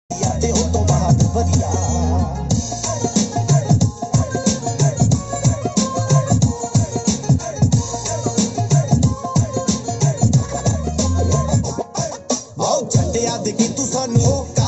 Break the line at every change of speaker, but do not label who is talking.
ਤੇ ਉਹ ਤੋਂ ਬਾਅਦ ਵਧੀਆ ਆਓ ਝੰਡਿਆਂ ਦੇ ਕੀ ਤੂੰ ਸਾਨੂੰ